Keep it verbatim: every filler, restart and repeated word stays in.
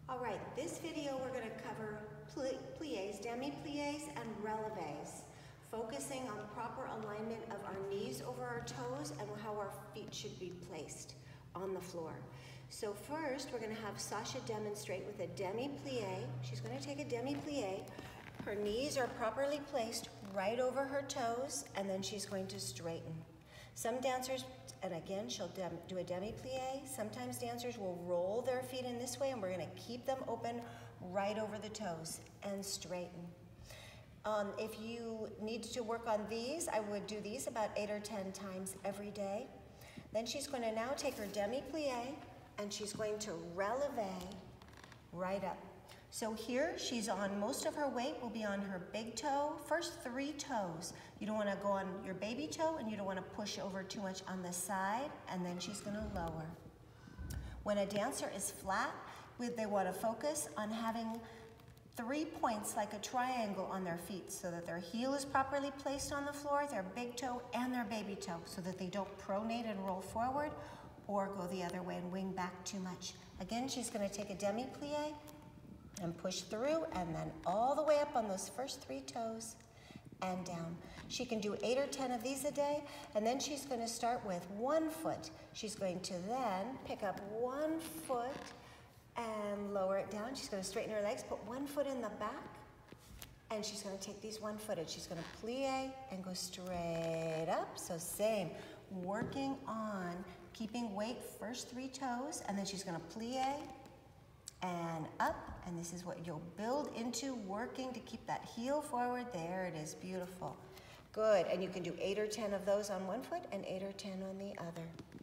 All right, this video we're going to cover pli plies, demi-plies, and releves, focusing on proper alignment of our knees over our toes and how our feet should be placed on the floor. So first, we're going to have Sasha demonstrate with a demi-plie. She's going to take a demi-plie. Her knees are properly placed right over her toes, and then she's going to straighten. Some dancers, and again, she'll do a demi-plie. Sometimes dancers will roll their feet in this way, and we're going to keep them open right over the toes and straighten. Um, if you need to work on these, I would do these about eight or ten times every day. Then she's going to now take her demi-plie, and she's going to releve right up. So here, she's on, most of her weight will be on her big toe, first three toes. You don't want to go on your baby toe, and you don't want to push over too much on the side, and then she's going to lower. When a dancer is flat, they want to focus on having three points like a triangle on their feet so that their heel is properly placed on the floor, their big toe and their baby toe, so that they don't pronate and roll forward or go the other way and wing back too much. Again, she's going to take a demi-plie and push through, and then all the way up on those first three toes and down. She can do eight or ten of these a day, and then she's going to start with one foot. She's going to then pick up one foot and lower it down. She's going to straighten her legs, put one foot in the back, and she's going to take these one-footed. She's going to plie and go straight up. So same, working on keeping weight first three toes, and then she's going to plie and up, and this is what you'll build into, working to keep that heel forward. There it is, beautiful. Good, and you can do eight or ten of those on one foot and eight or ten on the other.